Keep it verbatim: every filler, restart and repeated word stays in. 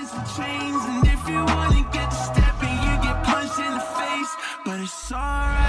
and some chains, and if you wanna get to stepping, you get punched in the face. But it's alright.